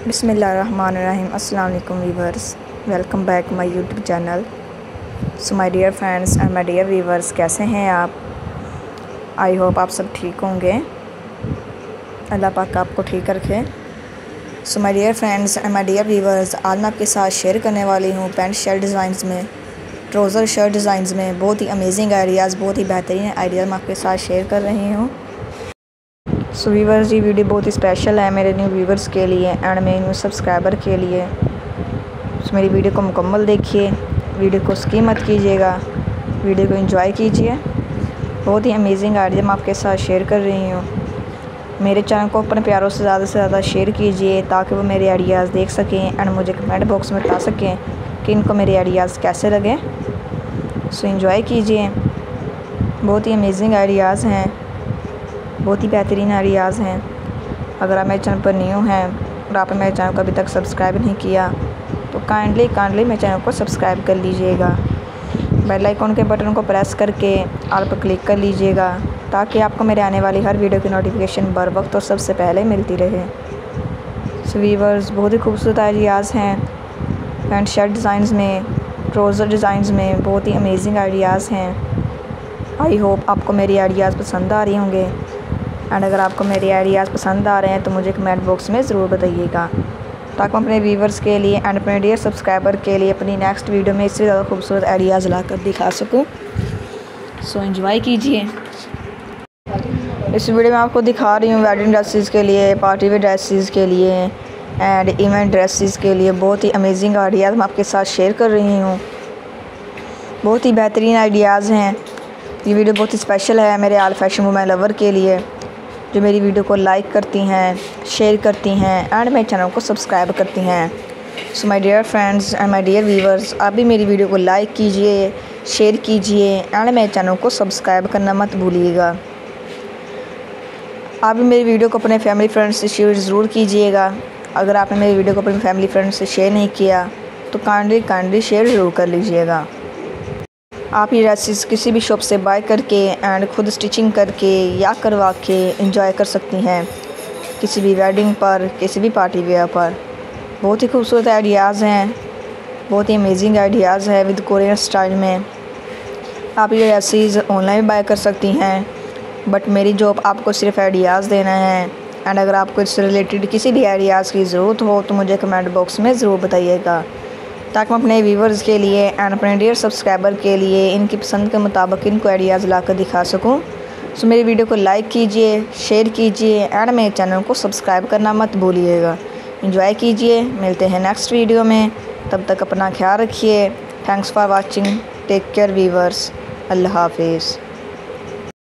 बिस्मिल्लाहिर्रहमानिर्रहीम। अस्सलाम वालेकुम viewers, welcome back my YouTube channel. So my dear friends and my dear viewers, कैसे हैं आप? आई होप आप सब ठीक होंगे। अल्लाह पाक आपको ठीक रखे। So my dear friends and my dear viewers, आज मैं आपके साथ शेयर करने वाली हूँ पैंट शर्ट डिज़ाइंस में, ट्राउज़र शर्ट डिज़ाइंस में बहुत ही अमेजिंग आइडियाज़, बहुत ही बेहतरीन आइडियाज़ मैं आपके साथ शेयर कर रही हूँ। सो वीवर्स, ये वीडियो बहुत ही स्पेशल है मेरे न्यू व्यूवर्स के लिए एंड मेरे न्यू सब्सक्राइबर के लिए। सो मेरी वीडियो को मुकम्मल देखिए, वीडियो को स्किप मत कीजिएगा, वीडियो को एंजॉय कीजिए। बहुत ही अमेजिंग आइडिया मैं आपके साथ शेयर कर रही हूँ। मेरे चैनल को अपने प्यारों से ज़्यादा शेयर कीजिए ताकि वो मेरे आइडियाज़ देख सकें एंड मुझे कमेंट बॉक्स में बता सकें कि इनको मेरे आइडियाज़ कैसे लगे। सो एंजॉय कीजिए, बहुत ही अमेजिंग आइडियाज़ हैं, बहुत ही बेहतरीन आइडियाज़ हैं। अगर आप मेरे चैनल पर न्यू हैं और आपने मेरे चैनल को अभी तक सब्सक्राइब नहीं किया तो काइंडली मेरे चैनल को सब्सक्राइब कर लीजिएगा। बेल आइकन के बटन को प्रेस करके ऑल पर क्लिक कर लीजिएगा ताकि आपको मेरे आने वाली हर वीडियो की नोटिफिकेशन बर वक्त और सबसे पहले मिलती रहे। सो वीवर्स, बहुत ही खूबसूरत आइडियाज़ हैं पैंट शर्ट डिज़ाइंस में, ट्राउज़र डिज़ाइंस में, बहुत ही अमेजिंग आइडियाज़ हैं। आई होप आपको मेरी आइडियाज़ पसंद आ रही होंगे एंड अगर आपको मेरे आइडियाज़ पसंद आ रहे हैं तो मुझे कमेंट बॉक्स में ज़रूर बताइएगा ताकि मैं अपने व्यूवर्स के लिए एंड अपने डियर सब्सक्राइबर के लिए अपनी नेक्स्ट वीडियो में इससे ज़्यादा खूबसूरत आइडियाज़ ला कर दिखा सकूँ। सो एंजॉय कीजिए। इस वीडियो में आपको दिखा रही हूँ वेडिंग ड्रेसेस के लिए, पार्टी वेयर ड्रेसेस के लिए एंड इवेंट ड्रेसेस के लिए बहुत ही अमेजिंग आइडियाज़ मैं आपके साथ शेयर कर रही हूँ। बहुत ही बेहतरीन आइडियाज़ हैं। ये वीडियो बहुत ही स्पेशल है मेरे ऑल फैशन वुमेन लवर के लिए जो मेरी वीडियो को लाइक करती हैं, शेयर करती हैं एंड मेरे चैनल को सब्सक्राइब करती हैं। So my dear friends and my dear viewers, आप भी मेरी वीडियो को लाइक कीजिए, शेयर कीजिए एंड मेरे चैनल को सब्सक्राइब करना मत भूलिएगा। आप भी मेरी वीडियो को अपने फैमिली फ्रेंड्स से शेयर ज़रूर कीजिएगा। अगर आपने मेरी वीडियो को अपने फैमिली फ्रेंड्स से शेयर नहीं किया तो काइंडली शेयर ज़रूर कर लीजिएगा। आप ये ड्रेसेस किसी भी शॉप से बाय करके एंड खुद स्टिचिंग करके या करवा के एंजॉय कर सकती हैं किसी भी वेडिंग पर, किसी भी पार्टी वेयर पर। बहुत ही खूबसूरत आइडियाज़ हैं, बहुत ही अमेजिंग आइडियाज़ है विद कोरियन स्टाइल में। आप ये ड्रेसेस ऑनलाइन बाय कर सकती हैं बट मेरी जॉब आपको सिर्फ आइडियाज़ देना है एंड अगर आपको इससे रिलेटेड किसी भी आइडियाज़ की ज़रूरत हो तो मुझे कमेंट बॉक्स में ज़रूर बताइएगा ताकि मैं अपने व्यूवर्स के लिए एंड अपने डियर सब्सक्राइबर के लिए इनकी पसंद के मुताबिक इनको आइडियाज़ ला कर दिखा सकूं। सो मेरी वीडियो को लाइक कीजिए, शेयर कीजिए एंड मेरे चैनल को सब्सक्राइब करना मत भूलिएगा। एंजॉय कीजिए, मिलते हैं नेक्स्ट वीडियो में, तब तक अपना ख्याल रखिए। Thanks for watching, take care viewers, अल्लाह हाफिज़।